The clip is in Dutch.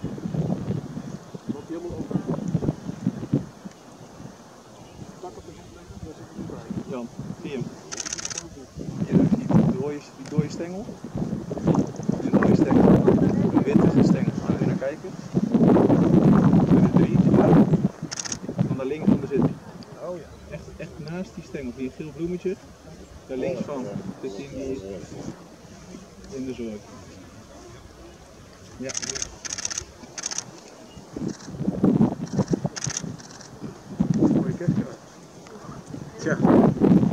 Loopt hij helemaal over? Tak op de voet leggen, daar zit hij niet bij. Jan, zie je hem? Hier zie je die dode stengel. Een dode stengel. Een witte stengel. Gaan we weer naar kijken. Er is 3. Van daar links van zit hij. Oh ja. Echt naast die stengel. Zie je een geel bloemetje? Daar links van zit hij in de zooi. Ja. Mooie kerstkaart. Tja.